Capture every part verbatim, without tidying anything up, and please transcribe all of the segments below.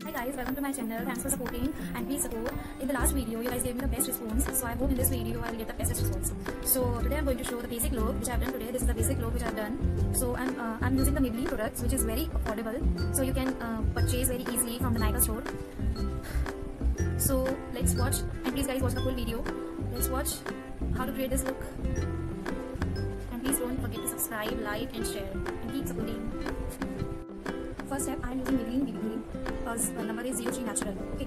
Hi guys, welcome to my channel. Thanks for supporting and please support. In the last video, you guys gave me the best response, so I hope in this video I will get the best response. So today I'm going to show the basic look which I've done today. This is the basic look which I've done. So I'm uh, I'm using the Maybelline products, which is very affordable. So you can uh, purchase very easily from the naykaa store. So let's watch, and please guys watch the full video. Let's watch how to create this look. And please don't forget to subscribe, like, and share, and keep supporting. First step, I am using Maybelline B B cream. Because the number is zero three natural. Okay.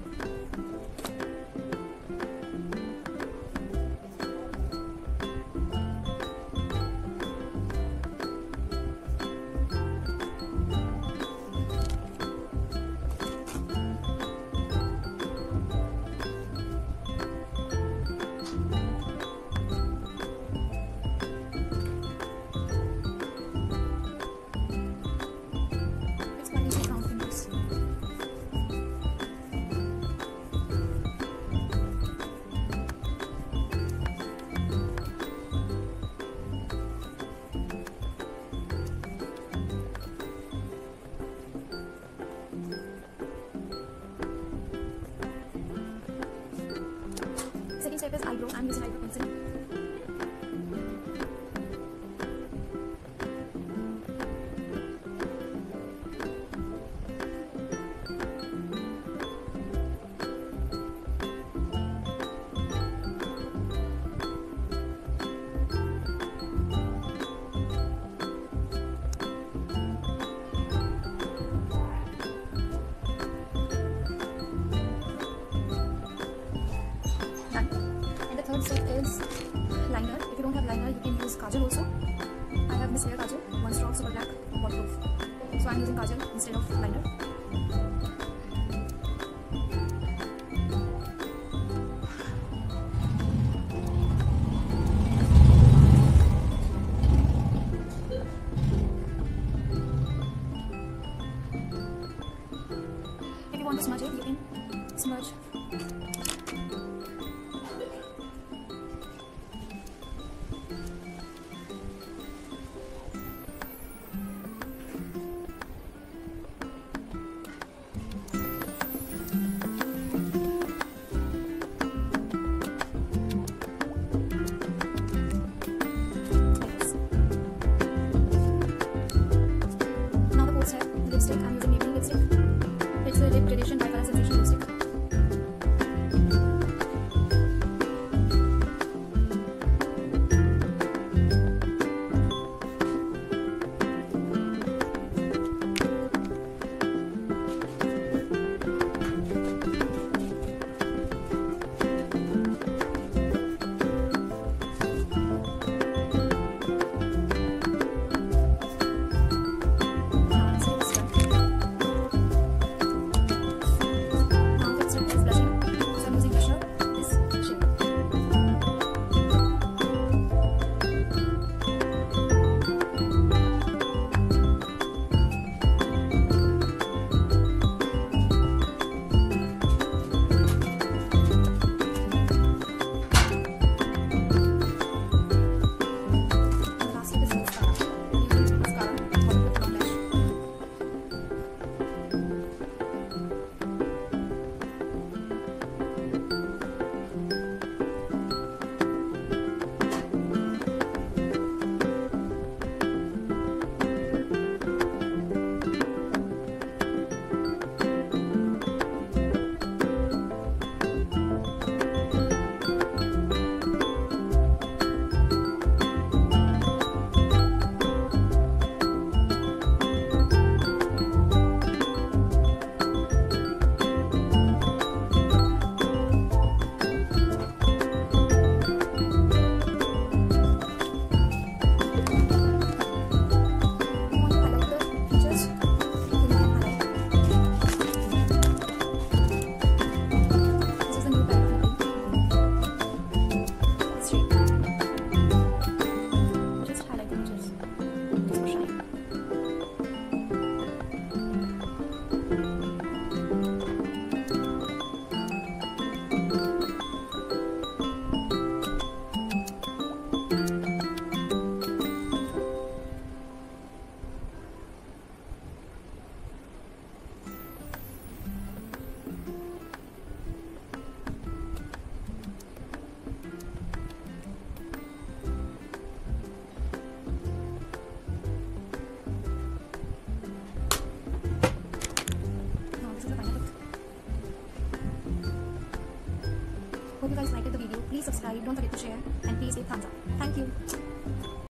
Second step is eyebrow. I'm using eyebrow pencil. Third step is liner. If you don't have liner, you can use kajal also. I have this hair kajal, one strong super black waterproof. So I'm using kajal instead of liner. If you want to smudge it, you can smudge. Lipstick. I'm using Maybelline lipstick. It's a lip gradation by Color Sensation. hope you guys liked the video. Please subscribe, don't forget to share, and please hit thumbs up. Thank you.